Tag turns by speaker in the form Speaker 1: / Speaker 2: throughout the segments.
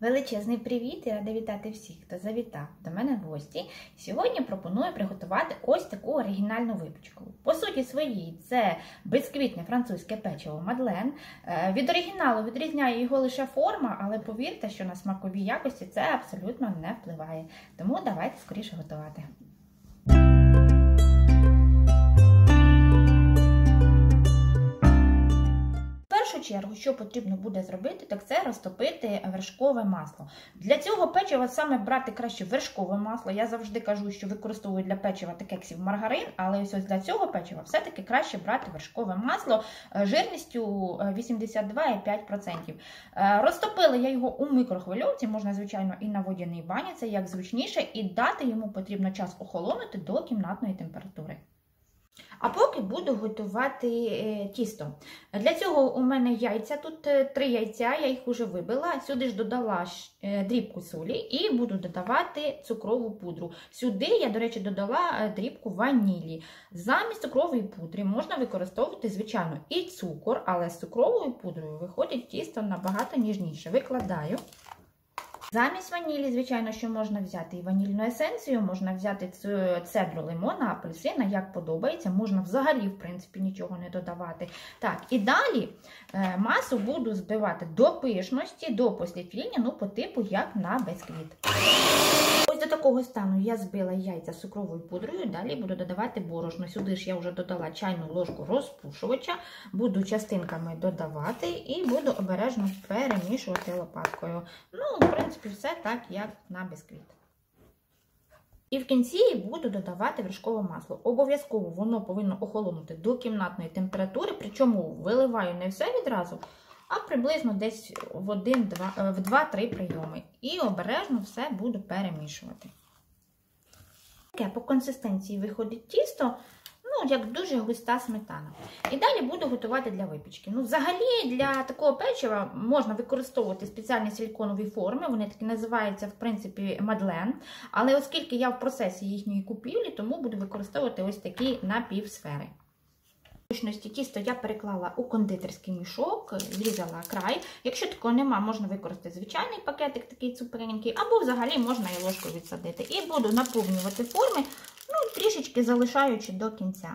Speaker 1: Величезний привіт і рада вітати всіх, хто завітав до мене в гості. Сьогодні пропоную приготувати ось таку оригінальну випічку. По суті своїй це бисквітне французьке печиво Мадлен. Від оригіналу відрізняє його лише форма, але повірте, що на смакові якості це абсолютно не впливає. Тому давайте скоріше готувати. В першу чергу, що потрібно буде зробити, так це розтопити вершкове масло. Для цього печива саме брати краще вершкове масло. Я завжди кажу, що використовую для печива та кексів маргарин, але ось для цього печива все-таки краще брати вершкове масло жирністю 82,5%. Розтопила я його у мікрохвильовці, можна, звичайно, і на водяній бані, це як зручніше, і дати йому потрібно час охолонути до кімнатної температури. А поки буду готувати тісто. Для цього у мене яйця, тут 3 яйця, я їх вже вибила. Сюди ж додала дрібку солі і буду додавати цукрову пудру. Сюди я, до речі, додала дрібку ванілі. Замість цукрової пудри можна використовувати, звичайно, і цукор, але з цукровою пудрою виходить тісто набагато ніжніше. Викладаю. Замість ванілі, звичайно, що можна взяти і ванільну есенцію, можна взяти цедру лимона, апельсина, як подобається, можна взагалі, в принципі, нічого не додавати. Так, і далі масу буду збивати до пишності, до післяфілення, ну, по типу, як на бисквіт. Ось до такого стану я збила яйця з цукровою пудрою, далі буду додавати борошно. Сюди ж я вже додала чайну ложку розпушувача, буду частинками додавати і буду обережно перемішувати лопаткою. Ну, в принципі, все так, як на бисквіт. І в кінці буду додавати вершкове масло. Обов'язково воно повинно охолонути до кімнатної температури, причому виливаю не все відразу, а приблизно десь в 2-3 прийоми. І обережно все буду перемішувати. Таке по консистенції виходить тісто, ну, як дуже густа сметана. І далі буду готувати для випічки. Ну, взагалі, для такого печива можна використовувати спеціальні силіконові форми, вони такі називаються, в принципі, Мадлен. Але оскільки я в процесі їхньої купівлі, тому буду використовувати ось такі напівсфери. Тісто я переклала у кондитерський мішок, зрізала край. Якщо такого нема, можна використати звичайний пакетик, такий цупренький, або взагалі можна і ложкою відсадити. І буду наповнювати форми, ну, трішечки залишаючи до кінця.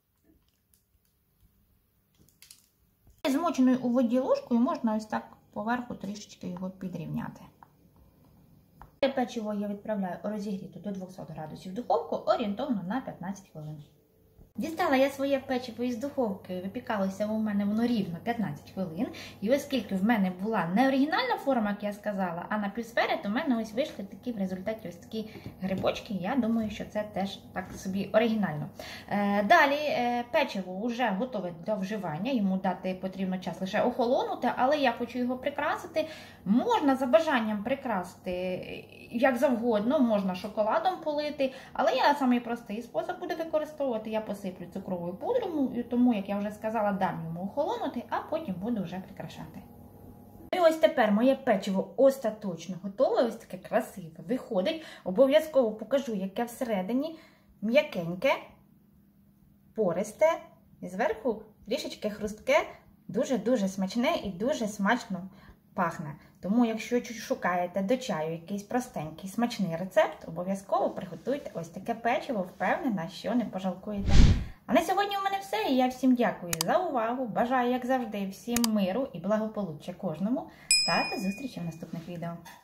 Speaker 1: Змоченою у воді ложкою можна ось так поверху трішечки його підрівняти. Печиво я відправляю розігріту до 200 градусів духовку орієнтовно на 15 хвилин. Дістала я своє печиво із духовки, випікалося у мене воно рівно 15 хвилин. І оскільки в мене була не оригінальна форма, як я сказала, а напівсфери, то в мене ось вийшли такі в результаті ось такі грибочки. Я думаю, що це теж так собі оригінально. Далі печиво вже готове до вживання, йому дати потрібно час лише охолонути, але я хочу його прикрасити. Можна за бажанням прикрасити як завгодно, можна шоколадом полити, але я самий простий спосіб буду використовувати. Я посиплю цукровою пудрою, тому, як я вже сказала, дам йому охолонути, а потім буду вже прикрашати. І ось тепер моє печиво остаточно готове, ось таке красиве виходить. Обов'язково покажу, яке всередині м'якеньке, пористе, і зверху трішечки хрустке, дуже-дуже смачне і дуже смачно пахне. Тому, якщо шукаєте до чаю якийсь простенький, смачний рецепт, обов'язково приготуйте ось таке печиво, впевнена, що не пожалкуєте. А на сьогодні у мене все, і я всім дякую за увагу, бажаю, як завжди, всім миру і благополуччя кожному, та до зустрічі в наступних відео.